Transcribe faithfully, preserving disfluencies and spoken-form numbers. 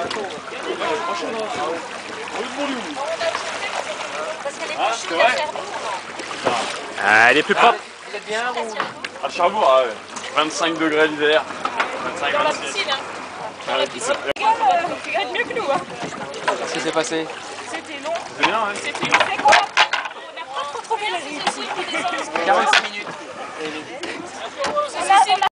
Parce qu'elle est plus chaude à Cherbourg. Ah, elle est plus propre. Vous êtes bien ou... À Cherbourg, ah ouais. vingt-cinq degrés l'hiver. vingt-cinq, Dans la vingt-six. piscine, hein. Dans la piscine. Tu gagnes mieux que nous, hein. Qu'est-ce qui s'est passé? C'était long. C'est bien, ouais. C'était long. C'est quoi? On n'a pas trop trouvé la vie. quarante-six minutes.